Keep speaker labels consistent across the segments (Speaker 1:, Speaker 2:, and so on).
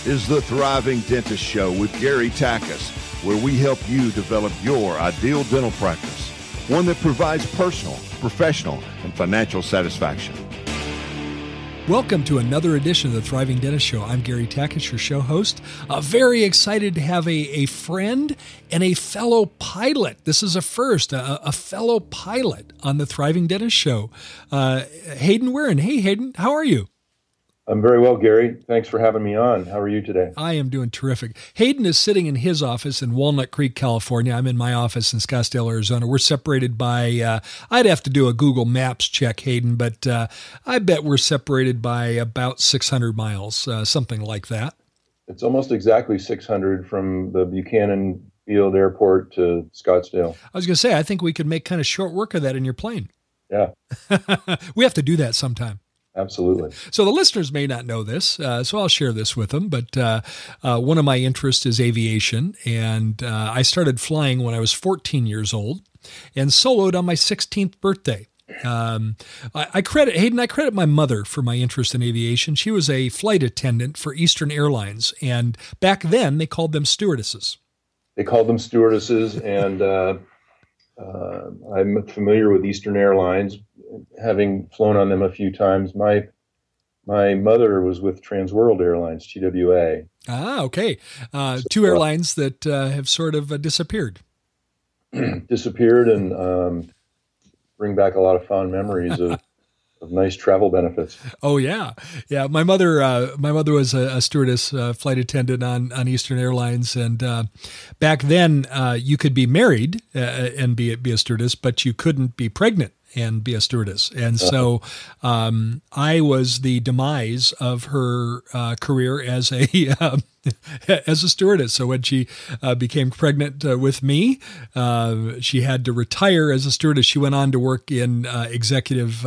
Speaker 1: is the Thriving Dentist Show with Gary Takis, where we help you develop your ideal dental practice, one that provides personal, professional, and financial satisfaction.
Speaker 2: Welcome to another edition of the Thriving Dentist Show. I'm Gary Takis, your show host. Very excited to have a friend and a fellow pilot. This is a first, a fellow pilot on the Thriving Dentist Show. Haden Werhan. Hey, Haden, how are you?
Speaker 3: I'm very well, Gary. Thanks for having me on. How are you today?
Speaker 2: I am doing terrific. Haden is sitting in his office in Walnut Creek, California. I'm in my office in Scottsdale, Arizona. We're separated by, I'd have to do a Google Maps check, Haden, but I bet we're separated by about 600 miles, something like that.
Speaker 3: It's almost exactly 600 from the Buchanan Field Airport to Scottsdale.
Speaker 2: I was going to say, I think we could make kind of short work of that in your plane.
Speaker 3: Yeah.
Speaker 2: We have to do that sometime.
Speaker 3: Absolutely.
Speaker 2: So the listeners may not know this, so I'll share this with them. But one of my interests is aviation, and I started flying when I was 14 years old and soloed on my 16th birthday. I credit my mother for my interest in aviation. She was a flight attendant for Eastern Airlines, and back then they called them stewardesses.
Speaker 3: They called them stewardesses, and I'm familiar with Eastern Airlines, having flown on them a few times. My mother was with Transworld Airlines, TWA.
Speaker 2: Ah, okay. Two airlines that have sort of disappeared.
Speaker 3: Disappeared and bring back a lot of fond memories of nice travel benefits.
Speaker 2: Oh yeah, yeah. My mother was a stewardess, flight attendant on Eastern Airlines, and back then you could be married and be a stewardess, but you couldn't be pregnant and be a stewardess. And so I was the demise of her career as a stewardess. So when she became pregnant with me, she had to retire as a stewardess. She went on to work in executive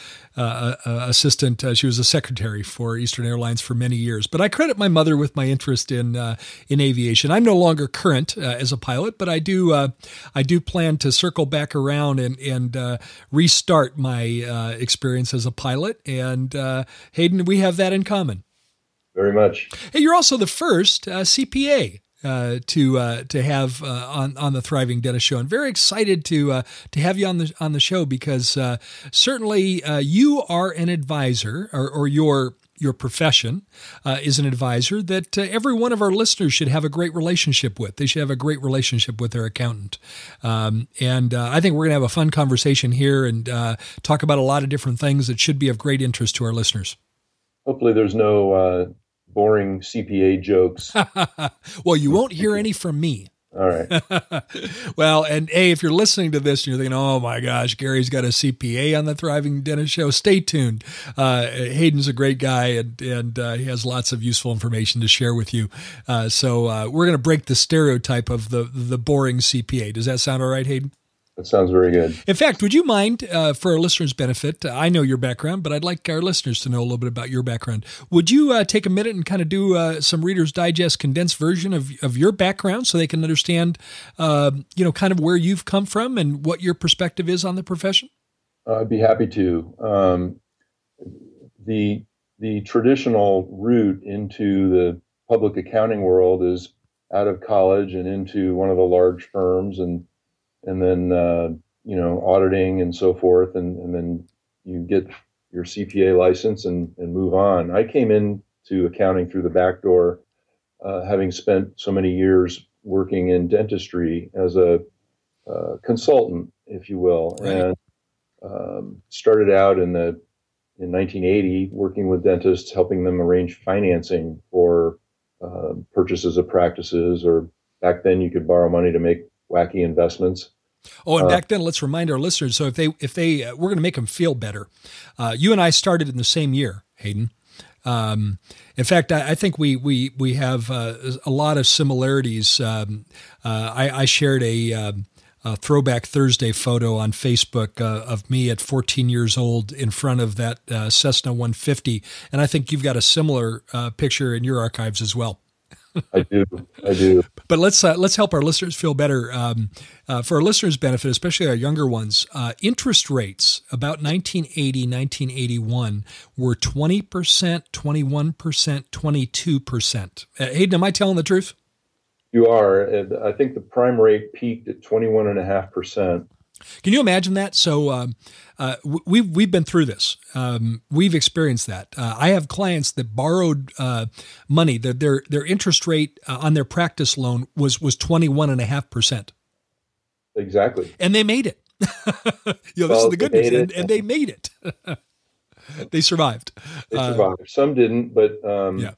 Speaker 2: assistant. She was a secretary for Eastern Airlines for many years. But I credit my mother with my interest in aviation. I'm no longer current as a pilot, but I do plan to circle back around and restart my experience as a pilot. And Haden, we have that in common.
Speaker 3: Very much.
Speaker 2: Hey, you're also the first CPA to have on the Thriving Dentist Show. I'm very excited to have you on the show because certainly you are an advisor, or your profession is an advisor that every one of our listeners should have a great relationship with. They should have a great relationship with their accountant. And I think we're going to have a fun conversation here and talk about a lot of different things that should be of great interest to our listeners.
Speaker 3: Hopefully there's no boring CPA jokes.
Speaker 2: Well, you won't hear any from me.
Speaker 3: All right.
Speaker 2: Well, and hey, if you're listening to this and you're thinking, oh my gosh, Gary's got a CPA on the Thriving Dentist Show, stay tuned. Haden's a great guy and he has lots of useful information to share with you. So we're going to break the stereotype of the boring CPA. Does that sound all right, Haden?
Speaker 3: That sounds very good.
Speaker 2: In fact, would you mind, for our listeners' benefit, I know your background, but I'd like our listeners to know a little bit about your background. Would you take a minute and kind of do some Reader's Digest condensed version of your background so they can understand, kind of where you've come from and what your perspective is on the profession?
Speaker 3: I'd be happy to. The traditional route into the public accounting world is out of college and into one of the large firms and then, auditing and so forth. And then you get your CPA license and move on. I came into accounting through the back door, having spent so many years working in dentistry as a consultant, if you will,
Speaker 2: right.
Speaker 3: And started out in 1980 working with dentists, helping them arrange financing for purchases of practices, or back then you could borrow money to make wacky investments.
Speaker 2: Oh, and back then, let's remind our listeners. So if they, we're going to make them feel better. You and I started in the same year, Haden. In fact, I think we have a lot of similarities. I shared a Throwback Thursday photo on Facebook of me at 14 years old in front of that Cessna 150, and I think you've got a similar picture in your archives as well.
Speaker 3: I do. I do.
Speaker 2: But let's help our listeners feel better. For our listeners' benefit, especially our younger ones, interest rates about 1980, 1981 were 20%, 21%, 22%. Hayden, am I telling the truth?
Speaker 3: You are. And I think the prime rate peaked at 21.5%.
Speaker 2: Can you imagine that? So we've been through this. We've experienced that. I have clients that borrowed money. Their interest rate on their practice loan was 21.5%.
Speaker 3: Exactly.
Speaker 2: And they made it. This is the good news. And they made it. They survived.
Speaker 3: They survived. Some didn't, but
Speaker 2: yeah.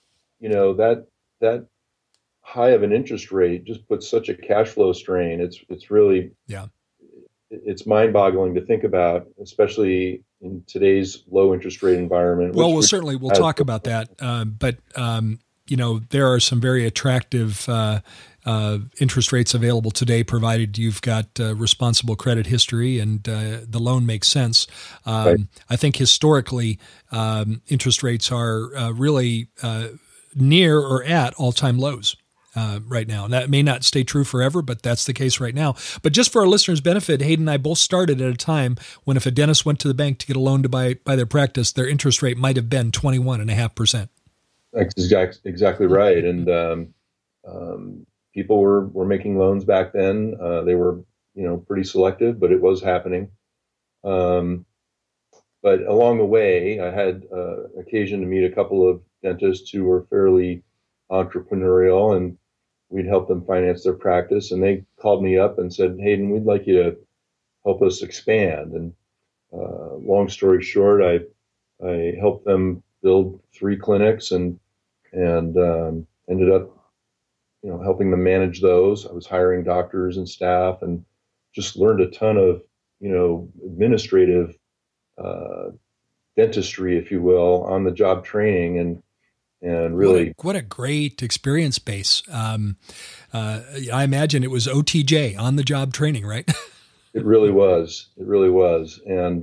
Speaker 3: That high of an interest rate just puts such a cash flow strain. It's really it's mind-boggling to think about, especially in today's low interest rate environment.
Speaker 2: Well, we'll talk about that. But there are some very attractive interest rates available today, provided you've got responsible credit history and the loan makes sense.
Speaker 3: Right.
Speaker 2: I think historically, interest rates are really near or at all-time lows. Right now. And that may not stay true forever, but that's the case right now. But just for our listeners' benefit, Hayden and I both started at a time when if a dentist went to the bank to get a loan to buy their practice, their interest rate might have been 21.5%.
Speaker 3: That's exactly right. And people were making loans back then. They were, pretty selective, but it was happening. But along the way, I had occasion to meet a couple of dentists who were fairly entrepreneurial, and we'd help them finance their practice. And they called me up and said, Hayden, we'd like you to help us expand. And long story short, I helped them build 3 clinics and ended up, helping them manage those. I was hiring doctors and staff and just learned a ton of, administrative dentistry, if you will, on the job training and really
Speaker 2: what a great experience base. I imagine it was OTJ, on the job training, right?
Speaker 3: It really was. And,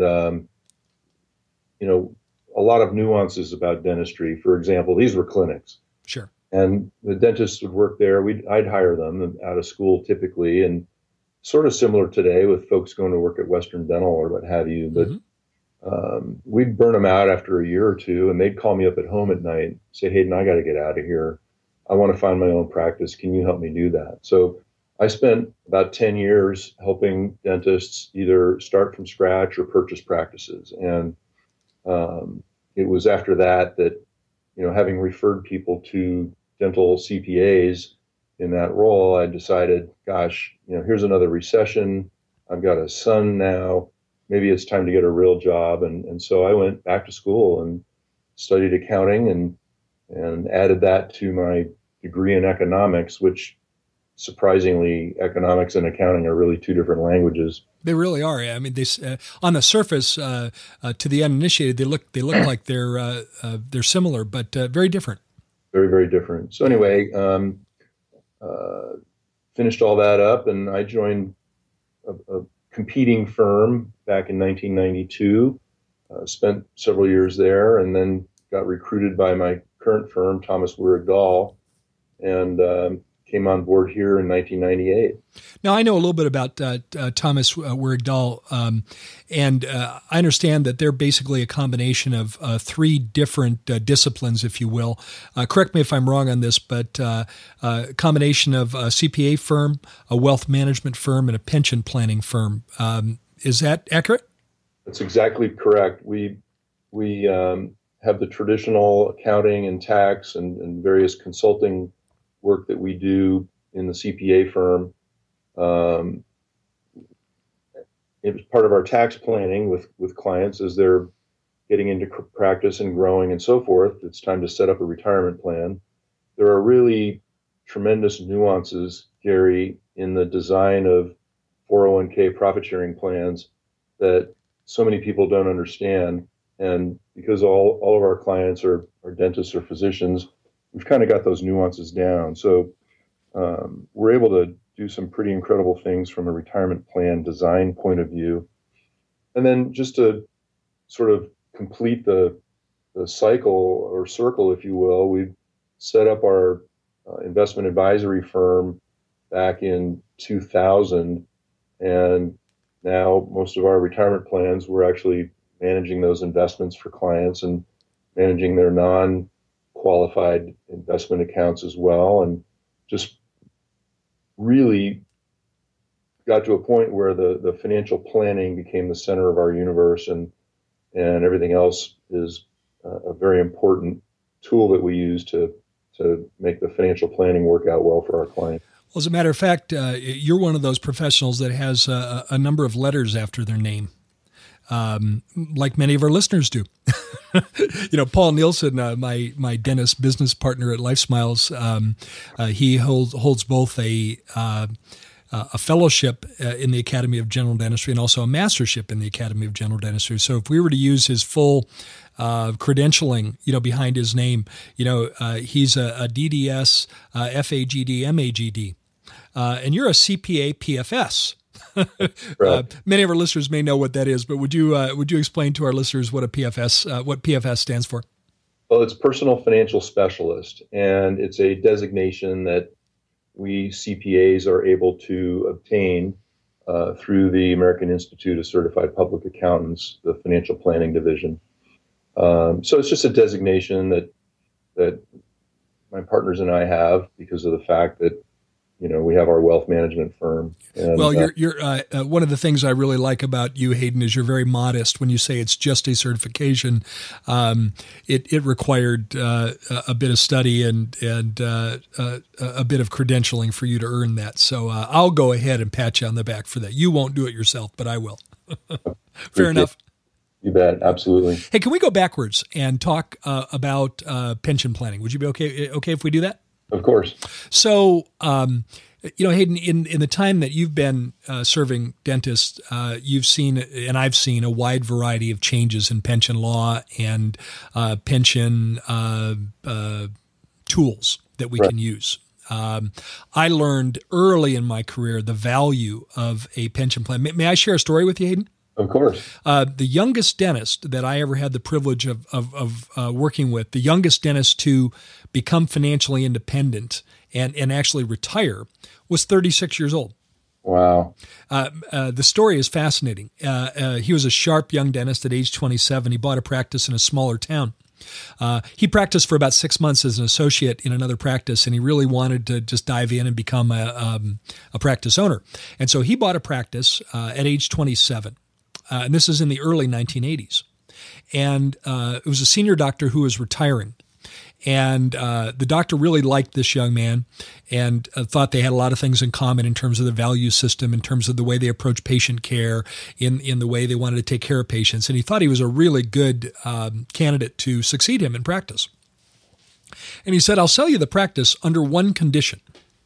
Speaker 3: a lot of nuances about dentistry. For example, these were clinics.
Speaker 2: Sure.
Speaker 3: And the dentists would work there. I'd hire them out of school typically, and sort of similar today with folks going to work at Western Dental or what have you. But we'd burn them out after a year or two, and they'd call me up at home at night and say, Hayden, I got to get out of here. I want to find my own practice. Can you help me do that? So I spent about 10 years helping dentists either start from scratch or purchase practices. And it was after that, having referred people to dental CPAs in that role, I decided, gosh, here's another recession. I've got a son now. Maybe it's time to get a real job. And so I went back to school and studied accounting and added that to my degree in economics, which surprisingly, economics and accounting are really 2 different languages.
Speaker 2: They really are. I mean, they on the surface, to the uninitiated, they look like they're similar, but very different.
Speaker 3: Very, very different. So anyway, finished all that up, and I joined a competing firm back in 1992. Spent several years there, and then got recruited by my current firm, Thomas Werhan, and came on board here in 1998.
Speaker 2: Now, I know a little bit about Thomas Werhan, and I understand that they're basically a combination of 3 different disciplines, if you will. Correct me if I'm wrong on this, but a combination of a CPA firm, a wealth management firm, and a pension planning firm. Is that accurate?
Speaker 3: That's exactly correct. We have the traditional accounting and tax and various consulting work that we do in the CPA firm. It was part of our tax planning with clients as they're getting into practice and growing and so forth. It's time to set up a retirement plan. There are really tremendous nuances, Gary, in the design of 401k profit sharing plans that so many people don't understand. And because all of our clients are dentists or physicians, we've kind of got those nuances down. So we're able to do some pretty incredible things from a retirement plan design point of view. And then just to sort of complete the cycle or circle, if you will, we've set up our investment advisory firm back in 2000, and now most of our retirement plans, we're actually managing those investments for clients and managing their non-qualified investment accounts as well, and just really got to a point where the financial planning became the center of our universe, and everything else is a very important tool that we use to make the financial planning work out well for our clients.
Speaker 2: Well, as a matter of fact, you're one of those professionals that has a number of letters after their name, like many of our listeners do. Paul Nielsen, my dentist business partner at Life Smiles, he holds both a fellowship in the Academy of General Dentistry and also a mastership in the Academy of General Dentistry. So if we were to use his full credentialing, behind his name, he's a DDS, FAGD, MAGD, and you're a CPA PFS.
Speaker 3: Right.
Speaker 2: Many of our listeners may know what that is, but would you explain to our listeners what PFS stands for?
Speaker 3: Well, it's Personal Financial Specialist, and it's a designation that we CPAs are able to obtain through the American Institute of Certified Public Accountants, the financial planning division. So it's just a designation that my partners and I have because of the fact that we have our wealth management firm. And,
Speaker 2: well, you're one of the things I really like about you, Haden, is you're very modest when you say it's just a certification. It required a bit of study and a bit of credentialing for you to earn that. So I'll go ahead and pat you on the back for that. You won't do it yourself, but I will. Fair enough.
Speaker 3: You bet. Absolutely.
Speaker 2: Hey, can we go backwards and talk about pension planning? Would you be okay if we do that?
Speaker 3: Of course.
Speaker 2: So, Haden, in the time that you've been serving dentists, you've seen, and I've seen, a wide variety of changes in pension law and pension tools that we can use. I learned early in my career the value of a pension plan. May I share a story with you, Haden?
Speaker 3: Of course.
Speaker 2: The youngest dentist that I ever had the privilege of working with, the youngest dentist to become financially independent and actually retire, was 36 years old.
Speaker 3: Wow.
Speaker 2: The story is fascinating. He was a sharp young dentist at age 27. He bought a practice in a smaller town. He practiced for about 6 months as an associate in another practice, and he really wanted to just dive in and become a practice owner. And so he bought a practice at age 27. And this is in the early 1980s. And it was a senior doctor who was retiring. And the doctor really liked this young man and thought they had a lot of things in common in terms of the value system, in terms of the way they approach patient care, in the way they wanted to take care of patients. And he thought he was a really good candidate to succeed him in practice. And he said, "I'll sell you the practice under one condition."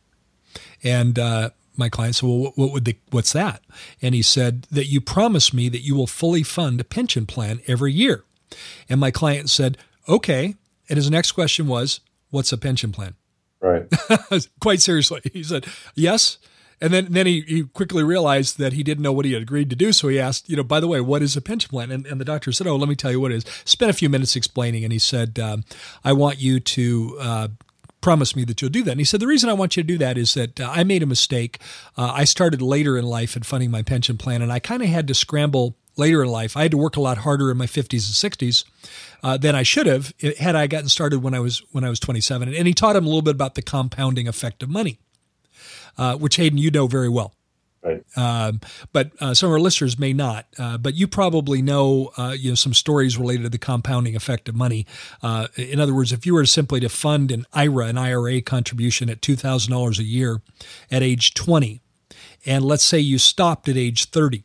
Speaker 2: And my client said, "Well, what's that?" And he said, "That you promise me that you will fully fund a pension plan every year." And my client said, "Okay." And his next question was, "What's a pension plan?"
Speaker 3: Right.
Speaker 2: Quite seriously. He said, "Yes." And then he quickly realized that he didn't know what he had agreed to do. So he asked, "By the way, what is a pension plan?" And the doctor said, "Oh, let me tell you what it is." Spent a few minutes explaining. And he said, "I want you to promise me that you'll do that." And he said, "The reason I want you to do that is that I made a mistake. I started later in life in funding my pension plan, and I kind of had to scramble later in life. I had to work a lot harder in my 50s and 60s than I should have had I gotten started when I was 27. And he taught him a little bit about the compounding effect of money, which, Haden, you know very well.
Speaker 3: Right.
Speaker 2: But some of our listeners may not. But you probably know, some stories related to the compounding effect of money. In other words, if you were simply to fund an IRA contribution at $2,000 a year at age 20, and let's say you stopped at age 30,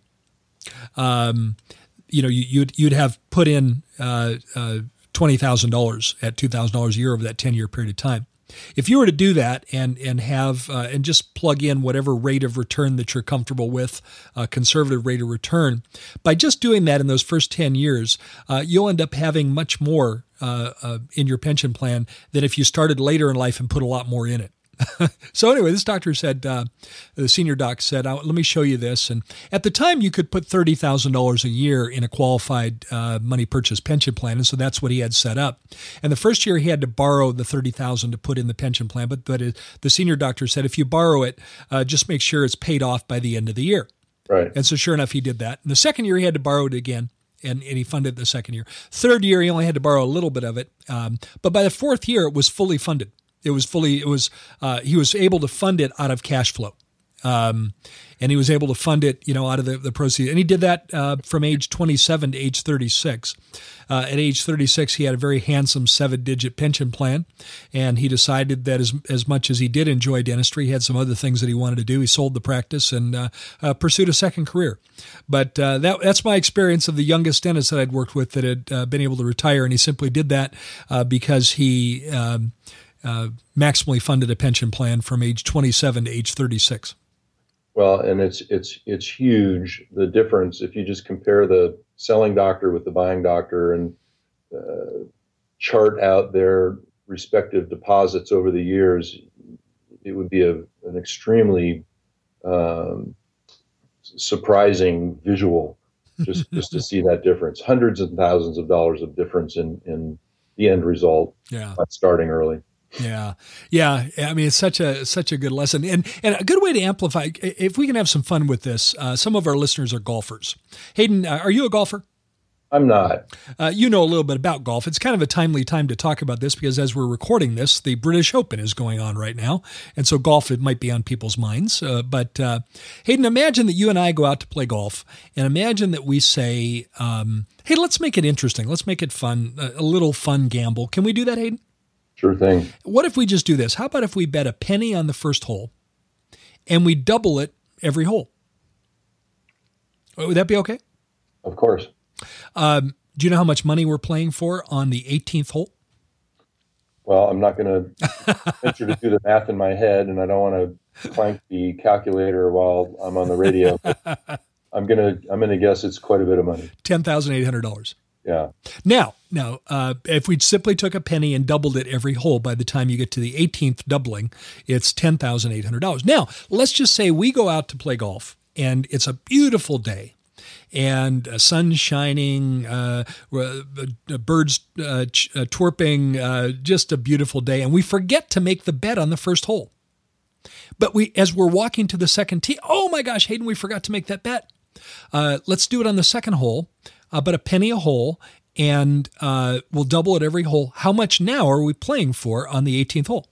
Speaker 2: you'd have put in $20,000 at $2,000 a year over that 10-year period of time. If you were to do that and have and just plug in whatever rate of return that you're comfortable with, conservative rate of return, by just doing that in those first 10 years, you'll end up having much more in your pension plan than if you started later in life and put a lot more in it. So anyway, this doctor said, the senior doc said, let me show you this. And at the time, you could put $30,000 a year in a qualified money purchase pension plan. And so that's what he had set up. And the first year, he had to borrow the $30,000 to put in the pension plan. But the senior doctor said, if you borrow it, just make sure it's paid off by the end of the year.
Speaker 3: Right.
Speaker 2: And so sure enough, he did that. And the second year, he had to borrow it again. And he funded the second year. Third year, he only had to borrow a little bit of it. But by the fourth year, it was fully funded. He was able to fund it out of cash flow. And he was able to fund it, out of the proceeds. And he did that from age 27 to age 36. At age 36, he had a very handsome 7-digit pension plan. And he decided that as much as he did enjoy dentistry, he had some other things that he wanted to do. He sold the practice and pursued a second career. But that's my experience of the youngest dentist that I'd worked with that had been able to retire. And he simply did that because he maximally funded a pension plan from age 27 to age 36.
Speaker 3: Well, and it's huge, the difference if you just compare the selling doctor with the buying doctor and chart out their respective deposits over the years. It would be an extremely surprising visual just to see that difference. Hundreds of thousands of dollars of difference in the end result by starting early.
Speaker 2: Yeah. I mean, it's such a good lesson and a good way to amplify. If we can have some fun with this, some of our listeners are golfers. Haden, are you a golfer?
Speaker 3: I'm not.
Speaker 2: You know a little bit about golf. It's kind of a timely time to talk about this because as we're recording this, the British Open is going on right now. And so golf, it might be on people's minds. But Haden, imagine that you and I go out to play golf and imagine that we say, hey, let's make it interesting. Let's make it fun, a little fun gamble. Can we do that, Haden?
Speaker 3: Sure thing.
Speaker 2: What if we just do this? How about if we bet a penny on the first hole and we double it every hole? Would that be okay?
Speaker 3: Of course.
Speaker 2: Do you know how much money we're playing for on the 18th hole?
Speaker 3: Well, I'm not going to venture to do the math in my head, and I don't want to clank the calculator while I'm on the radio. I'm gonna guess it's quite a bit of money.
Speaker 2: $10,800.
Speaker 3: Yeah.
Speaker 2: Now, if we simply took a penny and doubled it every hole, by the time you get to the 18th doubling, it's $10,800. Now, let's just say we go out to play golf, and it's a beautiful day. And sun shining, birds twerping, just a beautiful day. And we forget to make the bet on the first hole. But as we're walking to the second tee, oh my gosh, Haden, we forgot to make that bet. Let's do it on the second hole, but a penny a hole, and we'll double it every hole. How much now are we playing for on the 18th hole?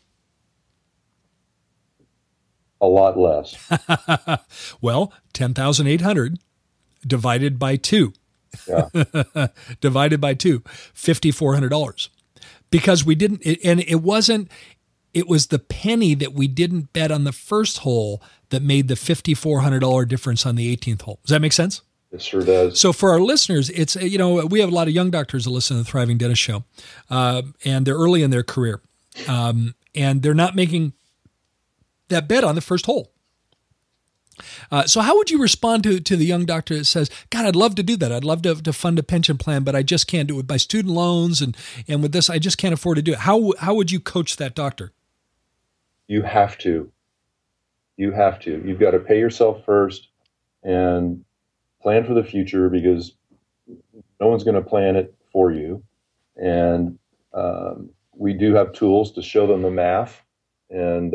Speaker 3: A lot less.
Speaker 2: Well, 10,800. Divided by 2.
Speaker 3: Yeah.
Speaker 2: Divided by 2, $5,400. Because we didn't, it was the penny that we didn't bet on the first hole that made the $5,400 difference on the 18th hole. Does that make sense?
Speaker 3: It sure does. So
Speaker 2: for our listeners, it's, we have a lot of young doctors that listen to the Thriving Dentist Show, and they're early in their career, and they're not making that bet on the first hole. So how would you respond to the young doctor that says, God, I'd love to do that. I'd love to fund a pension plan, but I just can't do it by student loans. And with this, I just can't afford to do it. How would you coach that doctor?
Speaker 3: You have to. You've got to pay yourself first and plan for the future, because no one's going to plan it for you. And we do have tools to show them the math and,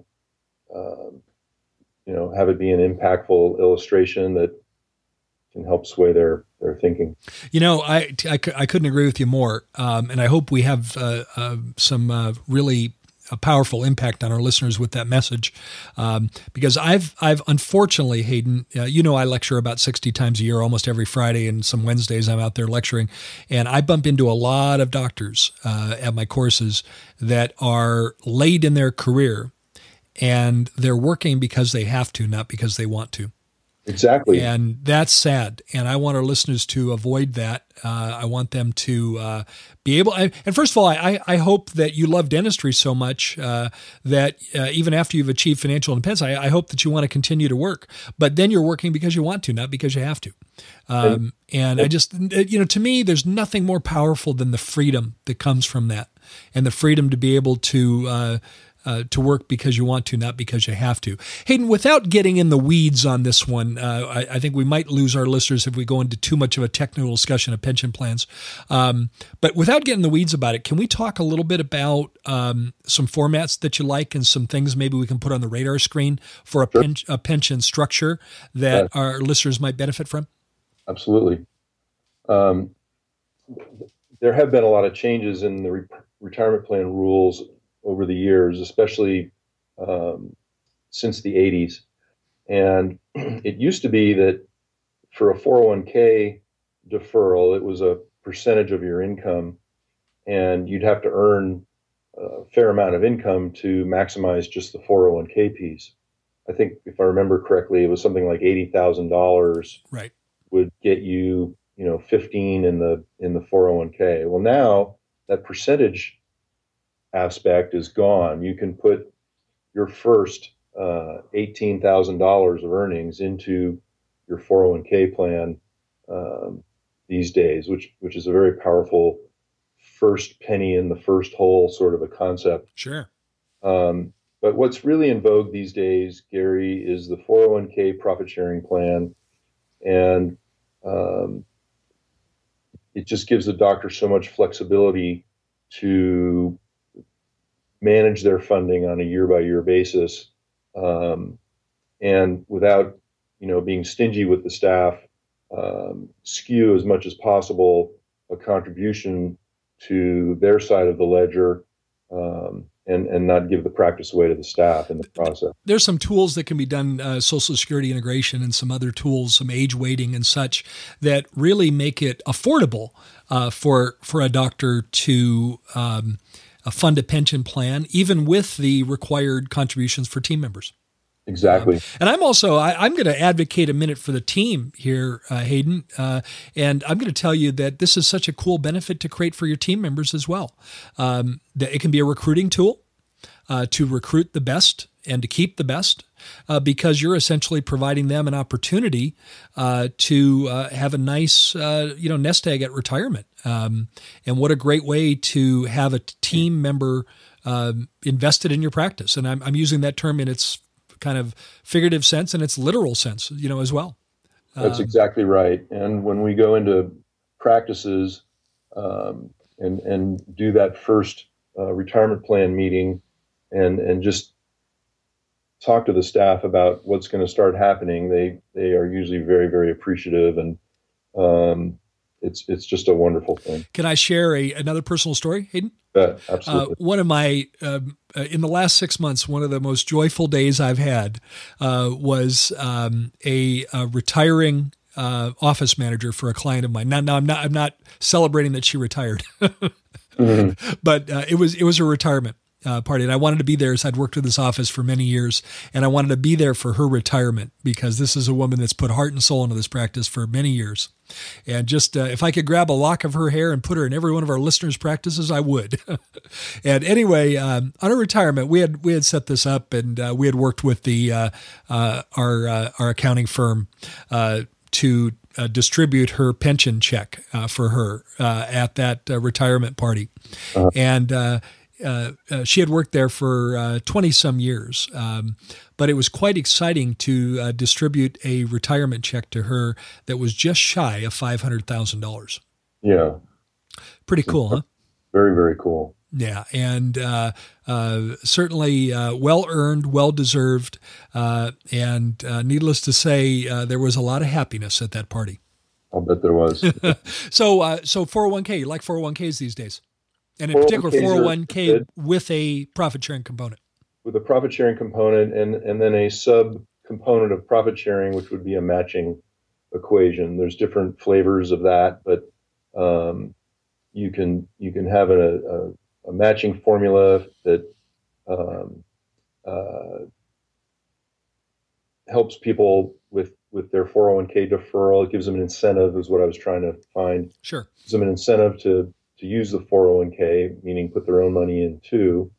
Speaker 3: have it be an impactful illustration that can help sway their thinking.
Speaker 2: I couldn't agree with you more. And I hope we have some really powerful impact on our listeners with that message. Because I've unfortunately, Haden, I lecture about 60 times a year, almost every Friday, and some Wednesdays I'm out there lecturing. And I bump into a lot of doctors at my courses that are late in their career, and they're working because they have to, not because they want to.
Speaker 3: Exactly.
Speaker 2: And that's sad. And I want our listeners to avoid that. I want them to be able, and first of all, I hope that you love dentistry so much that even after you've achieved financial independence, I hope that you want to continue to work. But then you're working because you want to, not because you have to. And I just, to me, there's nothing more powerful than the freedom that comes from that, and the freedom to be able to to work because you want to, not because you have to. Haden, without getting in the weeds on this one, I think we might lose our listeners if we go into too much of a technical discussion of pension plans. But without getting the weeds about it, can we talk a little bit about some formats that you like and some things maybe we can put on the radar screen for a pension structure that our listeners might benefit from?
Speaker 3: Absolutely. There have been a lot of changes in the retirement plan rules over the years, especially since the 80s. And it used to be that for a 401k deferral, it was a percentage of your income, and you'd have to earn a fair amount of income to maximize just the 401k piece. I think if I remember correctly, it was something like $80,000
Speaker 2: right.
Speaker 3: would get you, 15 in the 401k. Well, now that percentage aspect is gone. You can put your first $18,000 of earnings into your 401k plan these days, which is a very powerful first penny in the first hole sort of a concept.
Speaker 2: Sure.
Speaker 3: But what's really in vogue these days, Gary, is the 401k profit sharing plan. And it just gives the doctor so much flexibility to manage their funding on a year-by-year basis, and without, being stingy with the staff, skew as much as possible a contribution to their side of the ledger, and not give the practice away to the staff in the process.
Speaker 2: There's some tools that can be done, Social Security integration and some other tools, some age weighting and such, that really make it affordable for a doctor to fund a pension plan, even with the required contributions for team members.
Speaker 3: Exactly.
Speaker 2: And I'm also, I'm going to advocate a minute for the team here, Haden, and I'm going to tell you that this is such a cool benefit to create for your team members as well. That it can be a recruiting tool to recruit the best and to keep the best, because you're essentially providing them an opportunity to have a nice, nest egg at retirement. And what a great way to have a team member invested in your practice. And I'm using that term in its kind of figurative sense and its literal sense, as well.
Speaker 3: That's exactly right. And when we go into practices and do that first retirement plan meeting and just talk to the staff about what's going to start happening, they are usually very, very appreciative, and it's just a wonderful thing.
Speaker 2: Can I share another personal story, Haden?
Speaker 3: Absolutely.
Speaker 2: One of my, in the last 6 months, one of the most joyful days I've had was a retiring office manager for a client of mine. Now I'm not celebrating that she retired, mm-hmm. But it was a retirement party, and I wanted to be there as I'd worked with this office for many years, and I wanted to be there for her retirement because this is a woman that's put heart and soul into this practice for many years. And just if I could grab a lock of her hair and put her in every one of our listeners' practices, I would. And anyway, on her retirement, we had set this up, and we had worked with the our accounting firm to distribute her pension check for her at that retirement party, and. She had worked there for 20 some years, but it was quite exciting to distribute a retirement check to her that was just shy of $500,000.
Speaker 3: Yeah.
Speaker 2: Pretty cool, huh?
Speaker 3: Very, very cool.
Speaker 2: Yeah. And certainly well earned, well deserved. And needless to say, there was a lot of happiness at that party.
Speaker 3: I'll bet there was.
Speaker 2: So 401k, you like 401ks these days? And in particular, 401k with a profit sharing component.
Speaker 3: With a profit sharing component and then a sub component of profit sharing, which would be a matching equation. There's different flavors of that, but you can have a matching formula that helps people with their 401k deferral. It gives them an incentive, is what I was trying to find.
Speaker 2: Sure.
Speaker 3: Gives them an incentive to use the 401k, meaning put their own money in too.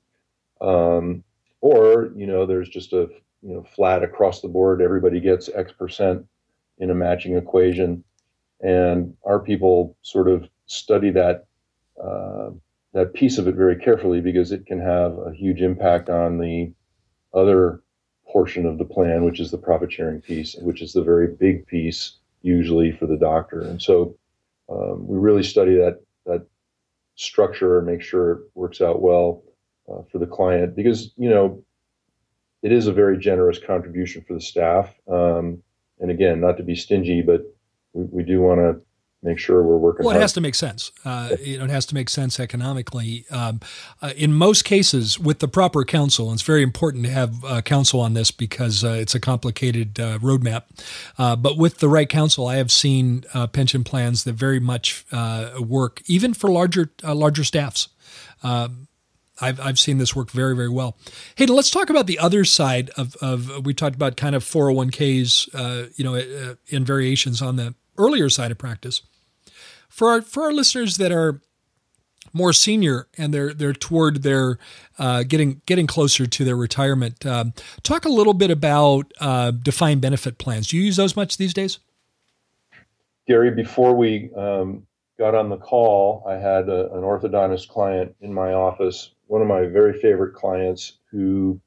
Speaker 3: Or, there's just a, flat across the board, everybody gets X percent in a matching equation. And our people sort of study that that piece of it very carefully because it can have a huge impact on the other portion of the plan, which is the profit sharing piece, which is the very big piece usually for the doctor. And so we really study that structure and make sure it works out well for the client because, it is a very generous contribution for the staff. And again, not to be stingy, but we do want to make sure we're working hard.
Speaker 2: It has to make sense. It has to make sense economically. In most cases, with the proper counsel, and it's very important to have counsel on this because it's a complicated roadmap. But with the right counsel, I have seen pension plans that very much work, even for larger staffs. I've seen this work very, very well. Hayden, let's talk about the other side of we talked about kind of 401ks, in variations on the earlier side of practice. For our listeners that are more senior and they're toward their getting closer to their retirement, talk a little bit about defined benefit plans. Do you use those much these days?
Speaker 3: Gary, before we got on the call, I had an orthodontist client in my office, one of my very favorite clients who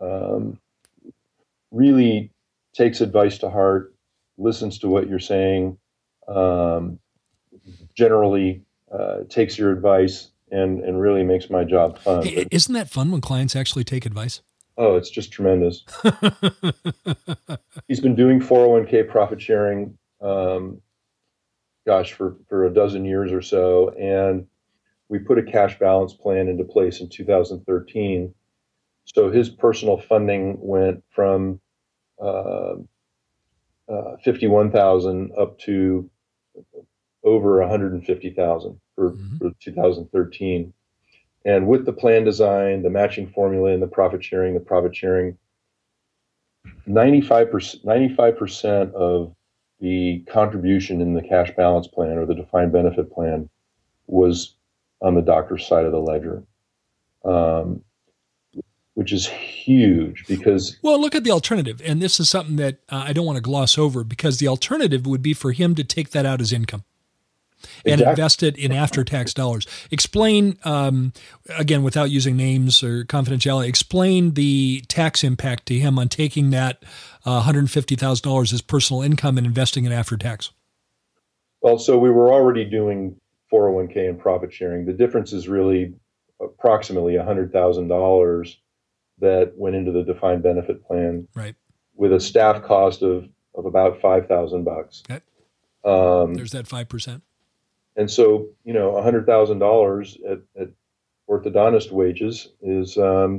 Speaker 3: really takes advice to heart, listens to what you're saying, generally takes your advice and really makes my job fun.
Speaker 2: Hey, isn't that fun when clients actually take advice?
Speaker 3: Oh, it's just tremendous. He's been doing 401k profit sharing, for a dozen years or so. And we put a cash balance plan into place in 2013. So his personal funding went from $51,000 up to over $150,000 for 2013. And with the plan design, the matching formula, and the profit sharing, 95% of the contribution in the cash balance plan or the defined benefit plan was on the doctor's side of the ledger, which is huge because...
Speaker 2: Well, look at the alternative. And this is something that I don't want to gloss over because the alternative would be for him to take that out as income and invest it in after-tax dollars. Explain, again, without using names or confidentiality, explain the tax impact to him on taking that $150,000 as personal income and investing it after tax.
Speaker 3: Well, so we were already doing 401k and profit sharing. The difference is really approximately $100,000 that went into the defined benefit plan,
Speaker 2: right, with
Speaker 3: a staff cost of about $5,000.
Speaker 2: Okay. There's that 5%.
Speaker 3: And so, $100,000 at orthodontist wages is,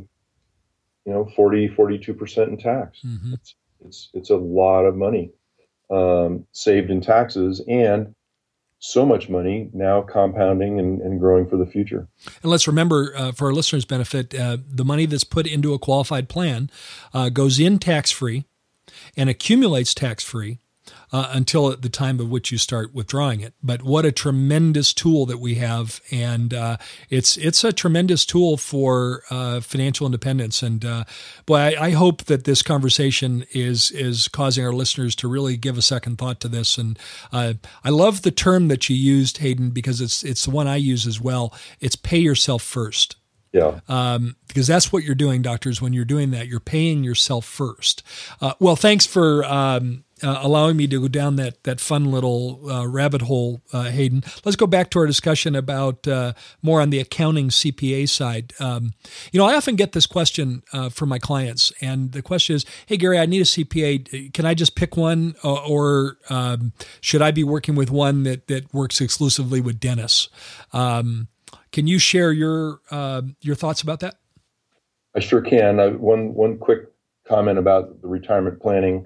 Speaker 3: 42% in tax.
Speaker 2: Mm-hmm.
Speaker 3: It's a lot of money saved in taxes and so much money now compounding and growing for the future.
Speaker 2: And let's remember, for our listeners' benefit, the money that's put into a qualified plan goes in tax-free and accumulates tax-free until at the time of which you start withdrawing it. But what a tremendous tool that we have, and it's a tremendous tool for financial independence. And boy, I hope that this conversation is causing our listeners to really give a second thought to this. And I love the term that you used, Haden, because it's the one I use as well. It's pay yourself first.
Speaker 3: Yeah.
Speaker 2: Because that's what you're doing, doctors. When you're doing that, you're paying yourself first. Well, thanks for allowing me to go down that fun little rabbit hole, Haden. Let's go back to our discussion about more on the accounting CPA side. I often get this question from my clients, and the question is, hey, Gary, I need a CPA. Can I just pick one, or should I be working with one that works exclusively with dentists? Can you share your thoughts about that?
Speaker 3: I sure can. One quick comment about the retirement planning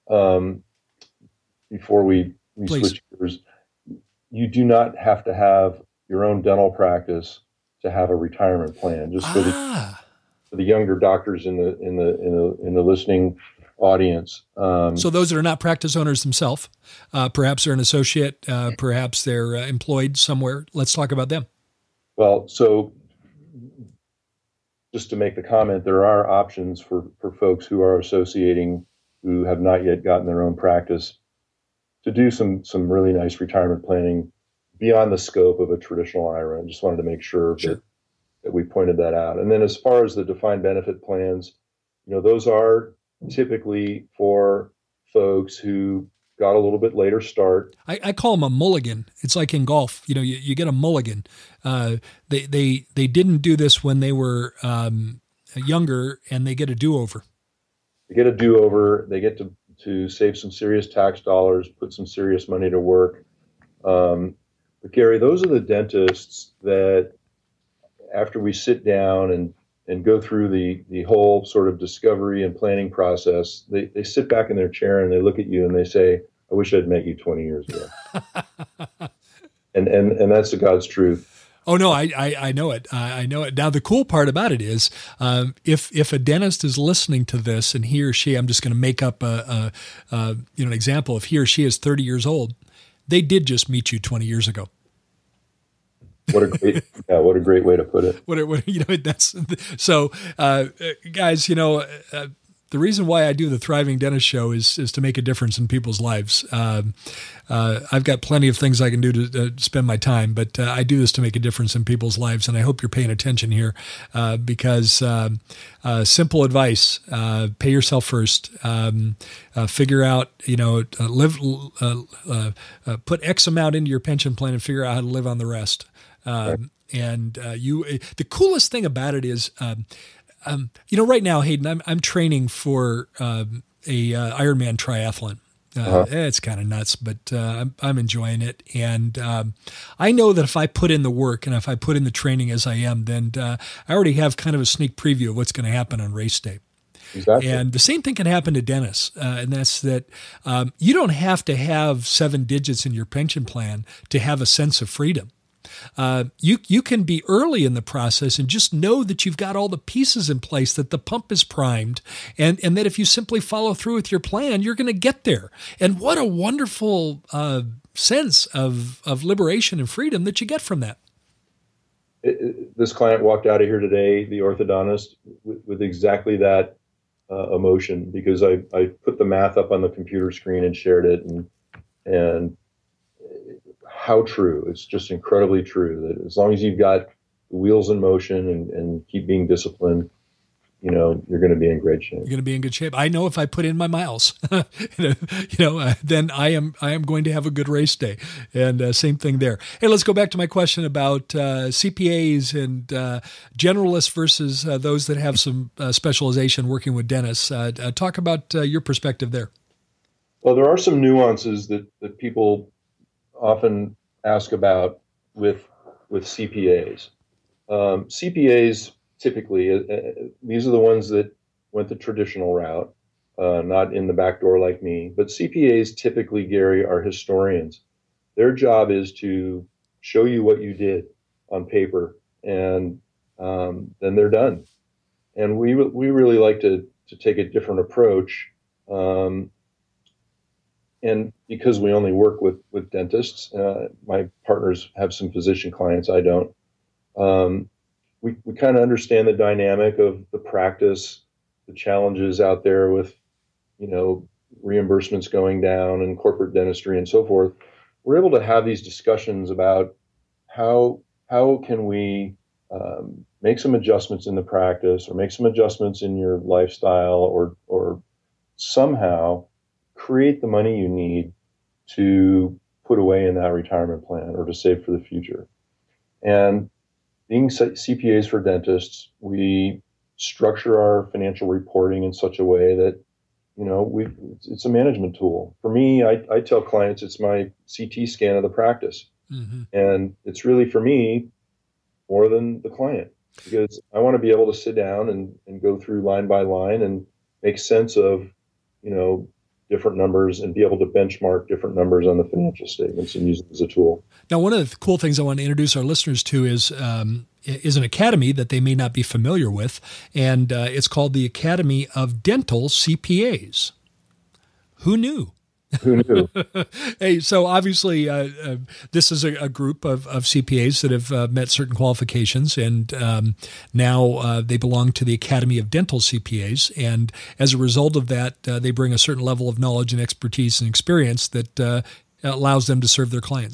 Speaker 3: before we switch gears. You do not have to have your own dental practice to have a retirement plan. Just for the younger doctors in the listening audience.
Speaker 2: So those that are not practice owners themselves, perhaps they're an associate, perhaps they're employed somewhere. Let's talk about them.
Speaker 3: Well, so just to make the comment, there are options for folks who are associating who have not yet gotten their own practice to do some really nice retirement planning beyond the scope of a traditional IRA. I just wanted to make sure
Speaker 2: Sure.
Speaker 3: that we pointed that out. And then as far as the defined benefit plans, those are typically for folks who got a little bit later start.
Speaker 2: I call them a mulligan. It's like in golf, you get a mulligan. They didn't do this when they were younger, and they get a do-over.
Speaker 3: They get a do-over. They get to save some serious tax dollars, put some serious money to work. But Gary, those are the dentists that after we sit down and go through the whole sort of discovery and planning process, they sit back in their chair and they look at you and they say, I wish I'd met you 20 years ago. and that's the God's truth.
Speaker 2: Oh no, I know it. I know it. Now the cool part about it is, if a dentist is listening to this and he or she, I'm just going to make up an example. If he or she is 30 years old, they did just meet you 20 years ago.
Speaker 3: What a great way to put it.
Speaker 2: That's so, guys. The reason why I do the Thriving Dentist Show is to make a difference in people's lives. I've got plenty of things I can do to spend my time, but I do this to make a difference in people's lives, and I hope you're paying attention here because simple advice: pay yourself first. Figure out, put X amount into your pension plan and figure out how to live on the rest.
Speaker 3: Right.
Speaker 2: And the coolest thing about it is. Right now, Haden, I'm training for a Ironman triathlon. It's kind of nuts, but I'm enjoying it. And I know that if I put in the work and if I put in the training as I am, then I already have kind of a sneak preview of what's going to happen on race day.
Speaker 3: Exactly.
Speaker 2: And the same thing can happen to dentists, and that's that you don't have to have 7 digits in your pension plan to have a sense of freedom. You can be early in the process and just know that you've got all the pieces in place, that the pump is primed, and that if you simply follow through with your plan, you're going to get there. And what a wonderful sense of liberation and freedom that you get from that.
Speaker 3: This client walked out of here today, the orthodontist, with exactly that emotion, because I put the math up on the computer screen and shared it, and how true. It's just incredibly true that as long as you've got the wheels in motion and keep being disciplined, you're going to be in great shape.
Speaker 2: You're going to be in good shape. I know if I put in my miles, then I am going to have a good race day. And same thing there. Hey, let's go back to my question about CPAs and generalists versus those that have some specialization working with dentists. Talk about your perspective there.
Speaker 3: Well, there are some nuances that people often ask about with CPAs. CPAs typically, these are the ones that went the traditional route, not in the back door like me. But CPAs typically, Gary, are historians. Their job is to show you what you did on paper, and then they're done. And we really like to take a different approach. And because we only work with dentists, my partners have some physician clients, I don't. We kind of understand the dynamic of the practice, the challenges out there with, reimbursements going down and corporate dentistry and so forth. We're able to have these discussions about how can we make some adjustments in the practice or make some adjustments in your lifestyle or somehow create the money you need to put away in that retirement plan or to save for the future. And being CPAs for dentists, we structure our financial reporting in such a way that, it's a management tool. For me, I tell clients it's my CT scan of the practice. Mm-hmm. And it's really, for me, more than the client, because I want to be able to sit down and go through line by line and make sense of, different numbers and be able to benchmark different numbers on the financial statements and use it as a tool.
Speaker 2: Now, one of the cool things I want to introduce our listeners to is an academy that they may not be familiar with, and it's called the Academy of Dental CPAs. Who knew?
Speaker 3: Who knew?
Speaker 2: Hey, so obviously this is a group of CPAs that have met certain qualifications, and now they belong to the Academy of Dental CPAs. And as a result of that, they bring a certain level of knowledge and expertise and experience that allows them to serve their clients.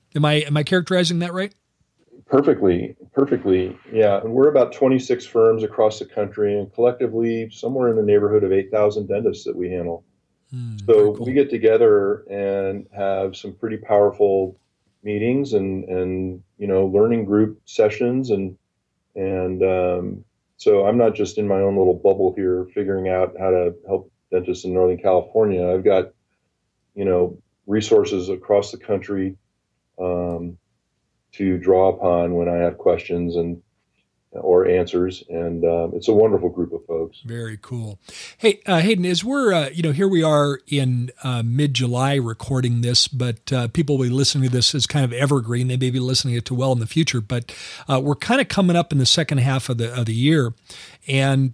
Speaker 2: Am I characterizing that right?
Speaker 3: Perfectly, perfectly. Yeah. And we're about 26 firms across the country and collectively somewhere in the neighborhood of 8,000 dentists that we handle.
Speaker 2: Very
Speaker 3: So we
Speaker 2: cool.
Speaker 3: get together and have some pretty powerful meetings and learning group sessions and so I'm not just in my own little bubble here figuring out how to help dentists in Northern California. I've got resources across the country um, to draw upon when I have questions and or answers, and it's a wonderful group of folks.
Speaker 2: Very cool. Hey, Haden, as we're, here we are in mid-July recording this, but people will be listening to this as kind of evergreen. They may be listening to it to well in the future, but we're kind of coming up in the second half of the year. And,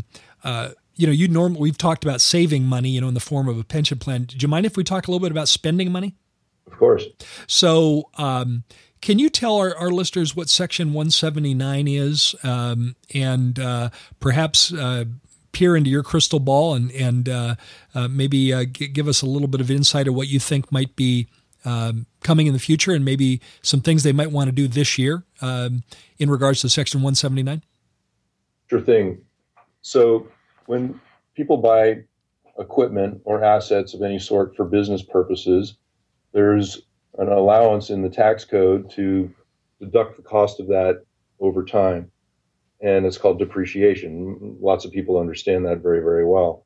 Speaker 2: we've talked about saving money, in the form of a pension plan. Do you mind if we talk a little bit about spending money?
Speaker 3: Of course.
Speaker 2: So, can you tell our listeners what Section 179 is, and perhaps peer into your crystal ball and maybe give us a little bit of insight of what you think might be coming in the future, and maybe some things they might want to do this year in regards to Section 179?
Speaker 3: Sure thing. So when people buy equipment or assets of any sort for business purposes, there's an allowance in the tax code to deduct the cost of that over time. And it's called depreciation. Lots of people understand that very, very well.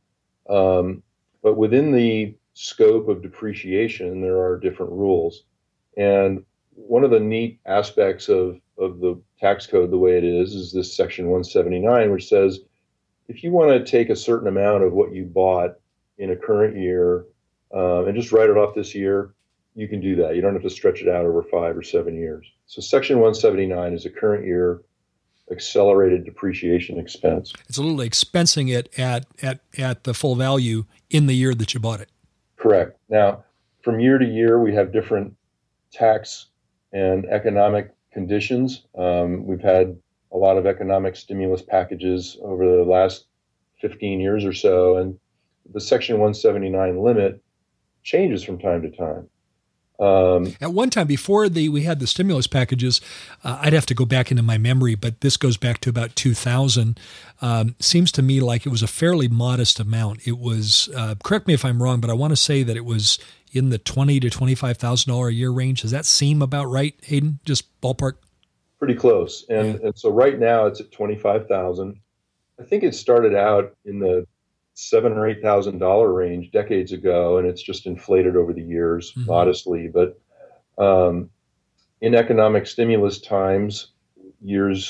Speaker 3: But within the scope of depreciation, there are different rules. And one of the neat aspects of the tax code, the way it is this Section 179, which says if you want to take a certain amount of what you bought in a current year and just write it off this year, you can do that. You don't have to stretch it out over 5 or 7 years. So Section 179 is a current year accelerated depreciation expense.
Speaker 2: It's a little expensing it at the full value in the year that you bought it.
Speaker 3: Correct. Now, from year to year, we have different tax and economic conditions. We've had a lot of economic stimulus packages over the last 15 years or so, and the Section 179 limit changes from time to time.
Speaker 2: At one time, before we had the stimulus packages, I'd have to go back into my memory, but this goes back to about 2000. Seems to me like it was a fairly modest amount. It was, correct me if I'm wrong, but I want to say that it was in the $20,000 to $25,000 a year range. Does that seem about right, Haden? Just ballpark?
Speaker 3: Pretty close. And so right now it's at 25,000. I think it started out in the $7,000 or $8,000 range decades ago, and it's just inflated over the years modestly. But in economic stimulus times, years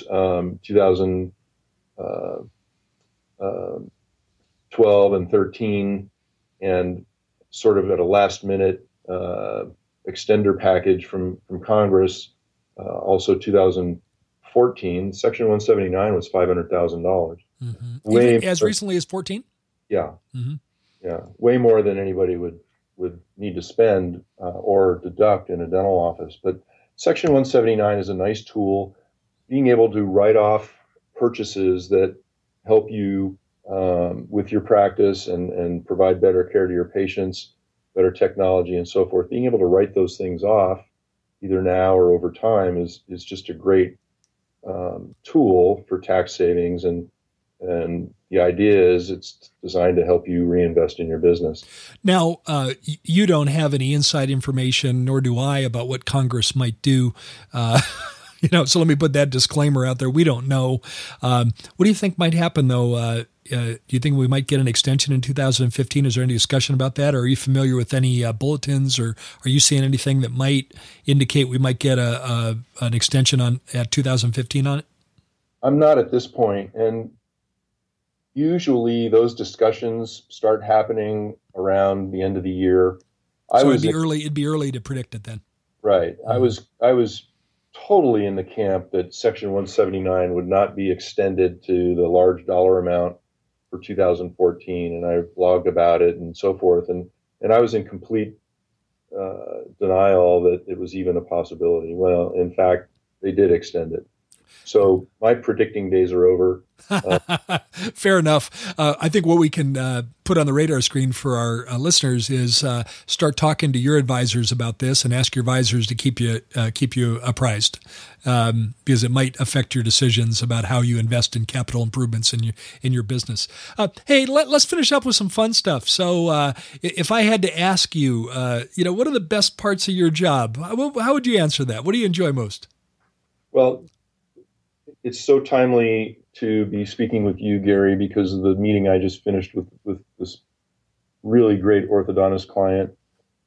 Speaker 3: 2012 and 13, and sort of at a last minute extender package from Congress, also 2014, Section 179 was $500,000.
Speaker 2: As recently as 14?
Speaker 3: Yeah. Yeah. Way more than anybody would need to spend or deduct in a dental office. But Section 179 is a nice tool, being able to write off purchases that help you with your practice and provide better care to your patients, better technology and so forth. Being able to write those things off either now or over time is just a great tool for tax savings. And the idea is it's designed to help you reinvest in your business.
Speaker 2: Now, you don't have any inside information, nor do I, about what Congress might do. So let me put that disclaimer out there. We don't know. What do you think might happen, though? Do you think we might get an extension in 2015? Is there any discussion about that? Or are you familiar with any bulletins, or are you seeing anything that might indicate we might get an extension at 2015 on it?
Speaker 3: I'm not at this point, and usually those discussions start happening around the end of the year.
Speaker 2: So it'd be early to predict it then.
Speaker 3: Right. Mm-hmm. I was totally in the camp that Section 179 would not be extended to the large dollar amount for 2014, and I blogged about it and so forth, and I was in complete denial that it was even a possibility. Well, in fact, they did extend it. So my predicting days are over.
Speaker 2: Fair enough. I think what we can put on the radar screen for our listeners is start talking to your advisors about this and ask your advisors to keep you apprised, because it might affect your decisions about how you invest in capital improvements in your business. Hey, let's finish up with some fun stuff. So, if I had to ask you, what are the best parts of your job? How would you answer that? What do you enjoy most?
Speaker 3: Well, it's so timely to be speaking with you, Gary, because of the meeting I just finished with this really great orthodontist client.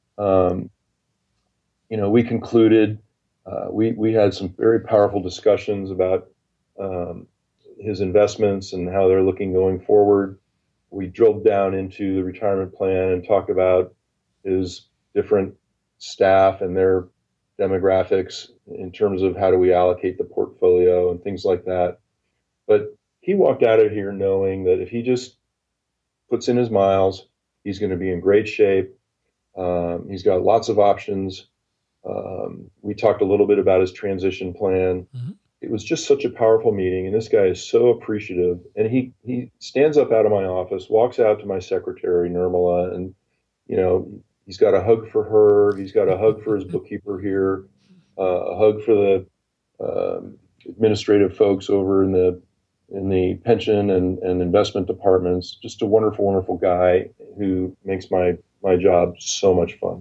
Speaker 3: We concluded, we had some very powerful discussions about his investments and how they're looking going forward. We drilled down into the retirement plan and talked about his different staff and their demographics in terms of how do we allocate the portfolio and things like that. But he walked out of here knowing that if he just puts in his miles, he's going to be in great shape. He's got lots of options. We talked a little bit about his transition plan. Mm-hmm. It was just such a powerful meeting, and this guy is so appreciative. And he stands up out of my office, walks out to my secretary, Nirmala, and he's got a hug for her. He's got a hug for his bookkeeper here, a hug for the administrative folks over in the pension and investment departments. Just a wonderful, wonderful guy who makes my job so much fun.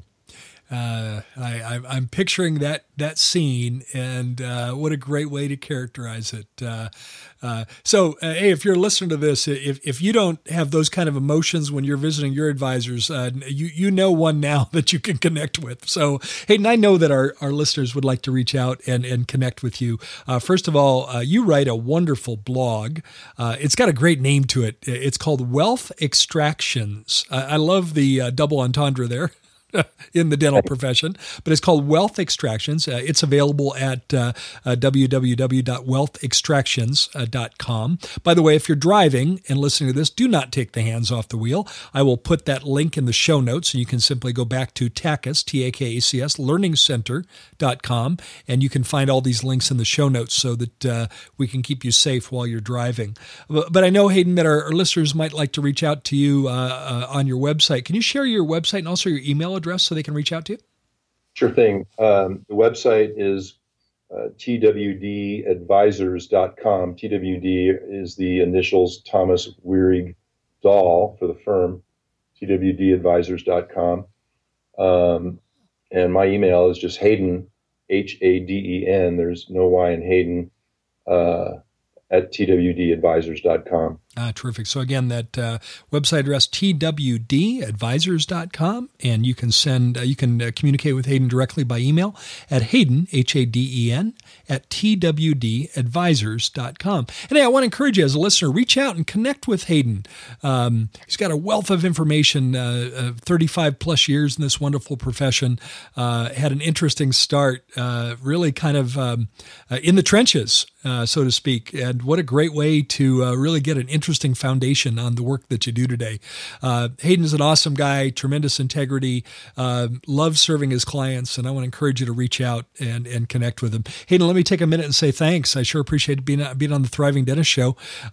Speaker 2: I'm picturing that scene, and what a great way to characterize it. Hey, if you're listening to this, if you don't have those kind of emotions when you're visiting your advisors, you know one now that you can connect with. So, Haden, I know that our listeners would like to reach out and connect with you. First of all, you write a wonderful blog. It's got a great name to it. It's called Wealth Extractions. I love the double entendre there. In the dental profession, but it's called Wealth Extractions. It's available at www.wealthextractions.com. By the way, if you're driving and listening to this, do not take the hands off the wheel. I will put that link in the show notes, and you can simply go back to TACAS, T-A-K-A-C-S, learningcenter.com, and you can find all these links in the show notes so that we can keep you safe while you're driving. But I know, Haden, that our listeners might like to reach out to you on your website. Can you share your website and also your email address so they can reach out to you?
Speaker 3: Sure thing. The website is twdadvisors.com. TWD is the initials Thomas Wearig Dahl for the firm, twdadvisors.com. And my email is just Haden, Haden, there's no Y in Haden, at twdadvisors.com.
Speaker 2: Terrific. So again, that website address, twdadvisors.com, and you can communicate with Haden directly by email at Haden, Haden, at twdadvisors.com. And hey, I want to encourage you as a listener, reach out and connect with Haden. He's got a wealth of information, 35 plus years in this wonderful profession, had an interesting start, really kind of in the trenches, so to speak. And what a great way to really get an interesting foundation on the work that you do today. Haden is an awesome guy, tremendous integrity, loves serving his clients, and I want to encourage you to reach out and connect with him. Haden, let me take a minute and say thanks. I sure appreciate being on the Thriving Dentist Show.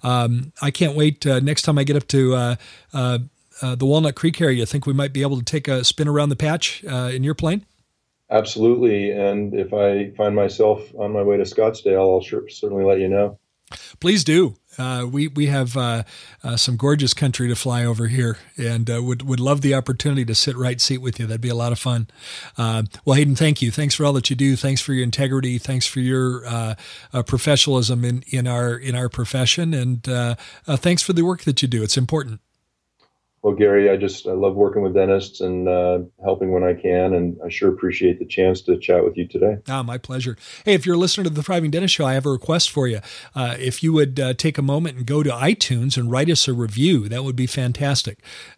Speaker 2: I can't wait next time I get up to the Walnut Creek area. I think we might be able to take a spin around the patch in your plane?
Speaker 3: Absolutely. And if I find myself on my way to Scottsdale, I'll certainly let you know.
Speaker 2: Please do. We have some gorgeous country to fly over here, and would love the opportunity to sit right seat with you. That'd be a lot of fun. Well, Haden, thank you. Thanks for all that you do. Thanks for your integrity. Thanks for your professionalism in our profession, and thanks for the work that you do. It's important.
Speaker 3: Well, Gary, I love working with dentists and helping when I can, and I sure appreciate the chance to chat with you today.
Speaker 2: My pleasure. Hey, if you're listening to the Thriving Dentist Show, I have a request for you. If you would take a moment and go to iTunes and write us a review, that would be fantastic.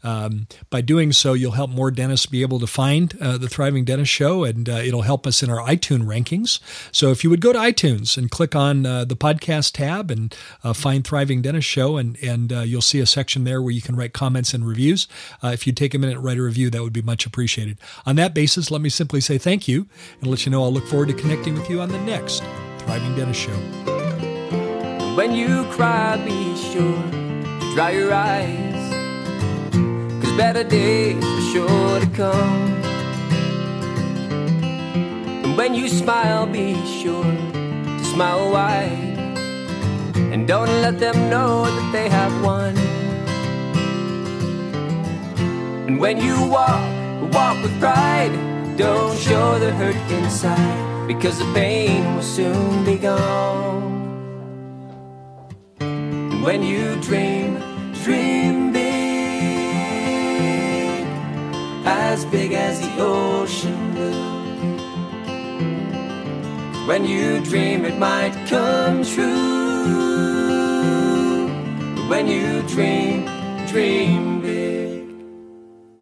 Speaker 2: By doing so, you'll help more dentists be able to find the Thriving Dentist Show, and it'll help us in our iTunes rankings. So if you would go to iTunes and click on the podcast tab and find Thriving Dentist Show, and you'll see a section there where you can write comments and reviews. If you'd take a minute and write a review, that would be much appreciated. On that basis, let me simply say thank you and let you know I'll look forward to connecting with you on the next Thriving Dentist Show.
Speaker 4: When you cry, be sure to dry your eyes, 'cause better days are sure to come. And when you smile, be sure to smile wide, and don't let them know that they have won. And when you walk with pride, don't show the hurt inside, because the pain will soon be gone. And when you dream big, as big as the ocean blue. When you dream it might come true. When you dream big.